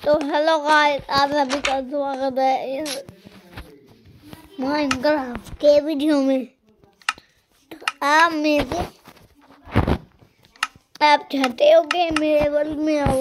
तो hello guys, आप सभी का स्वागत है इस माइनक्राफ्ट के वीडियो में। तो आप मेरे आप चाहते हो कि मेरे वर्ल्ड में आओ।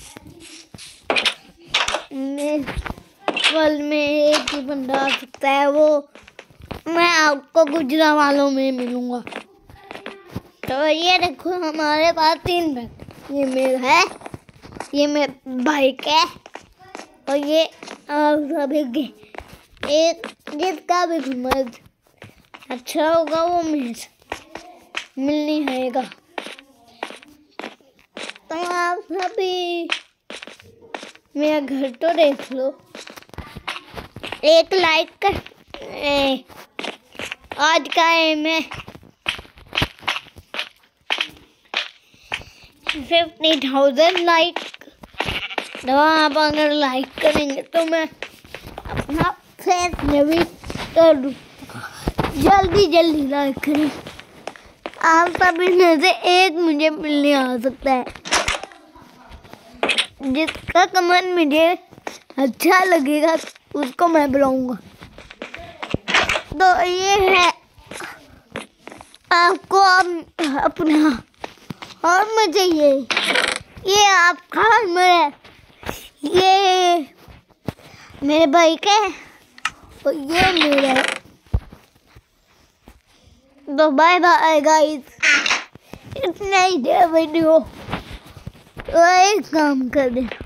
मेरे वर्ल्ड में एक ही बंदा आ सकता है, वो मैं आपको गुजरा वालों में मिलूंगा। तो ये देखो, हमारे पास 3 बैग, ये मेरा है, ये मेरे भाई का है और ये आप सभी के। एक जिसका भी समझ अच्छा होगा वो मिलनी आएगा। तो आप सभी मेरा घर तो देख लो, एक लाइक कर। आज का एम है 50,000 लाइक। तो आप अगर लाइक करेंगे तो मैं अपना फेस भी कर दूँ। जल्दी लाइक करें। आप सभी में से एक मुझे मिलने आ सकता है, जिसका कमेंट मुझे अच्छा लगेगा उसको मैं बुलाऊंगा। तो ये है आपको अपना हॉर्न चाहिए, ये आपका हॉर्न है, ये मेरे भाई का है और ये मेरा है। तो बाय बाय गाइस, इतना ही वीडियो। तो एक काम कर दे।